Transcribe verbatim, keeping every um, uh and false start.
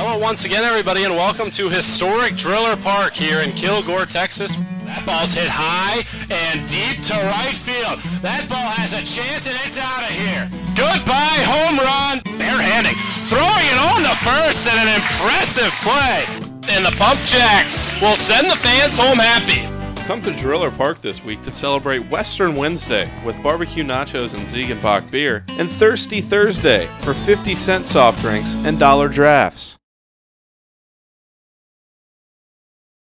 Hello once again, everybody, and welcome to historic Driller Park here in Kilgore, Texas. That ball's hit high and deep to right field. That ball has a chance, and it's out of here. Goodbye, home run. Barehanding, throwing it on the first, and an impressive play. And the Pump Jacks will send the fans home happy. Come to Driller Park this week to celebrate Western Wednesday with barbecue nachos and Ziegenbach beer, and Thirsty Thursday for fifty cent soft drinks and dollar drafts.